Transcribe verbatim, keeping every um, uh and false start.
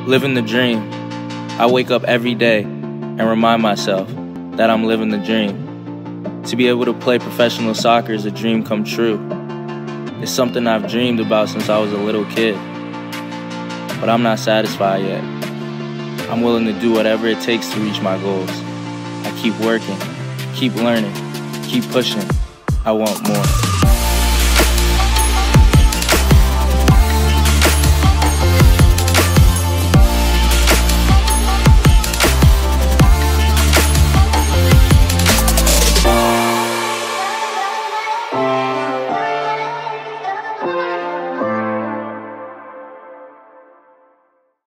Living the dream. I wake up every day and remind myself that I'm living the dream. To be able to play professional soccer is a dream come true. It's something I've dreamed about since I was a little kid. But I'm not satisfied yet. I'm willing to do whatever it takes to reach my goals. I keep working, keep learning, keep pushing. I want more.